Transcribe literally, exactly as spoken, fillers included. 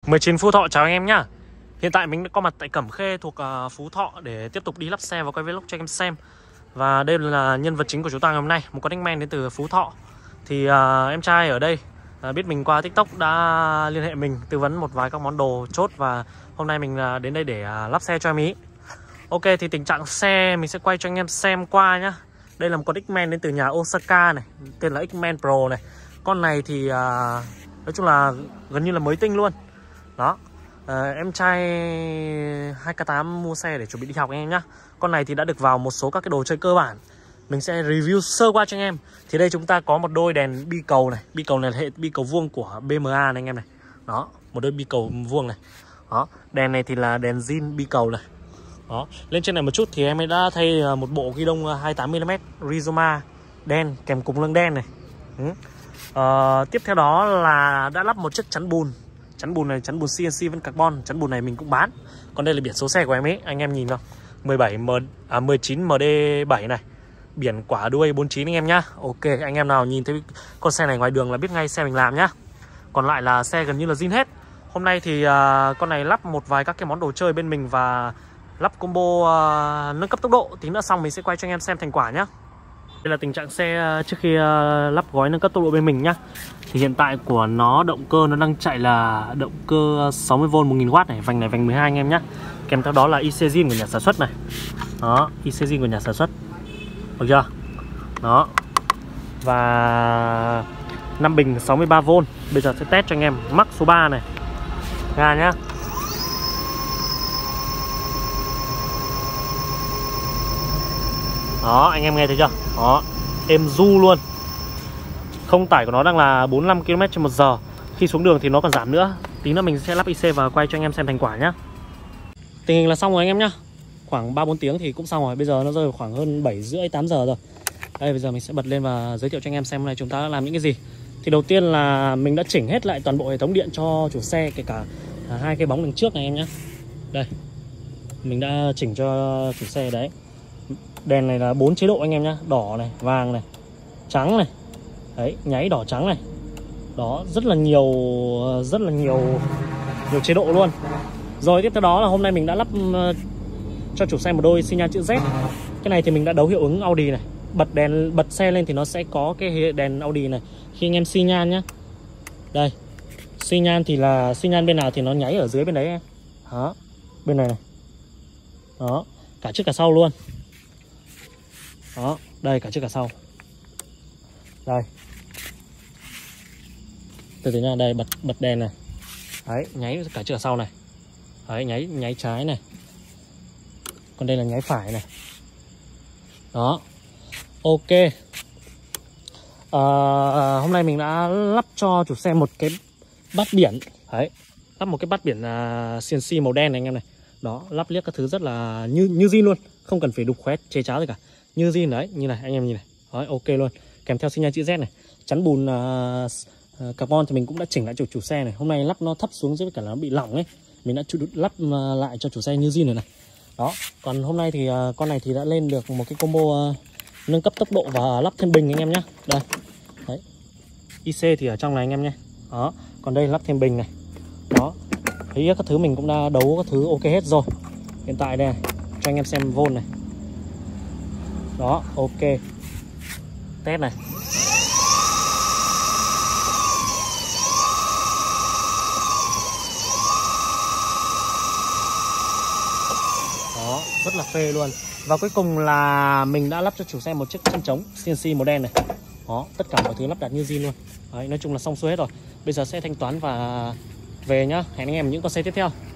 mười chín Phú Thọ chào anh em nhá. Hiện tại mình đã có mặt tại Cẩm Khê thuộc uh, Phú Thọ để tiếp tục đi lắp xe và quay vlog cho anh em xem. Và đây là nhân vật chính của chúng ta ngày hôm nay, một con X-Men đến từ Phú Thọ. Thì uh, em trai ở đây uh, biết mình qua TikTok đã liên hệ mình tư vấn một vài các món đồ chốt. Và hôm nay mình uh, đến đây để uh, lắp xe cho em ý. Ok, thì tình trạng xe mình sẽ quay cho anh em xem qua nhá. Đây là một con X-Men đến từ nhà Osaka này, tên là X-Men Pro này. Con này thì uh, nói chung là gần như là mới tinh luôn. Đó, à, em trai hai K tám mua xe để chuẩn bị đi học anh em nhá. Con này thì đã được vào một số các cái đồ chơi cơ bản. Mình sẽ review sơ qua cho anh em. Thì đây chúng ta có một đôi đèn bi cầu này. Bi cầu này là hệ bi cầu vuông của bê em a này anh em này. Đó, một đôi bi cầu vuông này. Đó, đèn này thì là đèn zin bi cầu này. Đó, lên trên này một chút thì em ấy đã thay một bộ ghi đông hai mươi tám mi li mét Rizoma đen kèm cục lưng đen này. Ừ. À, tiếp theo đó là đã lắp một chiếc chắn bùn. Chắn bùn này, chắn bùn xê en xê với carbon. Chắn bùn này mình cũng bán. Còn đây là biển số xe của em ấy, anh em nhìn không? mười bảy M à mười chín M D bảy này. Biển quả đuôi bốn chín anh em nhá. Ok, anh em nào nhìn thấy con xe này ngoài đường là biết ngay xe mình làm nhá. Còn lại là xe gần như là zin hết. Hôm nay thì uh, con này lắp một vài các cái món đồ chơi bên mình và lắp combo uh, nâng cấp tốc độ. Tí nữa xong mình sẽ quay cho anh em xem thành quả nhá. Đây là tình trạng xe trước khi uh, lắp gói nâng cấp tốc độ bên mình nhá. Thì hiện tại của nó động cơ nó đang chạy là động cơ sáu mươi vôn một nghìn oát này, vành này vành mười hai anh em nhé. Kèm theo đó là i xê zin của nhà sản xuất này. Đó, i xê zin của nhà sản xuất. Được chưa? Đó. Và năm bình sáu mươi ba vôn. Bây giờ sẽ test cho anh em mắc số ba này. Ga nhá. Đó, anh em nghe thấy chưa? Đó, êm du luôn. Không tải của nó đang là bốn mươi lăm ki lô mét trên một giờ. Khi xuống đường thì nó còn giảm nữa. Tí nữa mình sẽ lắp i xê và quay cho anh em xem thành quả nhá. Tình hình là xong rồi anh em nhá. Khoảng ba bốn tiếng thì cũng xong rồi. Bây giờ nó rơi khoảng hơn bảy rưỡi tám giờ rồi. Đây, bây giờ mình sẽ bật lên và giới thiệu cho anh em xem hôm nay chúng ta đã làm những cái gì. Thì đầu tiên là mình đã chỉnh hết lại toàn bộ hệ thống điện cho chủ xe, kể cả hai cái bóng đằng trước này em nhá. Đây, mình đã chỉnh cho chủ xe đấy. Đèn này là bốn chế độ anh em nhá. Đỏ này, vàng này, trắng này. Đấy, nháy đỏ trắng này. Đó, rất là nhiều rất là nhiều nhiều chế độ luôn. Rồi tiếp theo đó là hôm nay mình đã lắp uh, cho chủ xe một đôi xi nhan chữ Z. Cái này thì mình đã đấu hiệu ứng Audi này. Bật đèn bật xe lên thì nó sẽ có cái đèn Audi này khi anh em xi nhan nhá. Đây, xi nhan thì là xi nhan bên nào thì nó nháy ở dưới bên đấy em. Đó, bên này này. Đó, cả trước cả sau luôn. Đó, đây cả trước cả sau. Đây, từ từ nha, đây bật bật đèn này. Đấy, nháy cả trước cả sau này. Đấy, nháy nháy trái này. Còn đây là nháy phải này. Đó. Ok. à, Hôm nay mình đã lắp cho chủ xe một cái bát biển. Đấy, lắp một cái bát biển uh, xê en xê màu đen này anh em này. Đó, lắp liếc các thứ rất là như như zin luôn, không cần phải đục khoét chế cháo gì cả, như zin đấy, như này anh em nhìn này. Đấy, ok luôn. Kèm theo xi nhan chữ Z này. Chắn bùn uh, uh, carbon thì mình cũng đã chỉnh lại cho chủ xe này. Hôm nay lắp nó thấp xuống với cả là nó bị lỏng ấy, mình đã lắp uh, lại cho chủ xe như zin rồi này. Đó, còn hôm nay thì uh, con này thì đã lên được một cái combo uh, nâng cấp tốc độ và lắp thêm bình anh em nhé. Đây, đấy, i xê thì ở trong này anh em nhé. Đó, còn đây lắp thêm bình này. Đó, thấy các thứ mình cũng đã đấu các thứ ok hết rồi. Hiện tại đây này, cho anh em xem vôn này. Đó, ok. Test này. Đó, rất là phê luôn. Và cuối cùng là mình đã lắp cho chủ xe một chiếc chân trống xê en xê màu đen này. Đó, tất cả mọi thứ lắp đặt như zin luôn. Đấy, nói chung là xong xuôi hết rồi. Bây giờ sẽ thanh toán và về nhá. Hẹn anh em những con xe tiếp theo.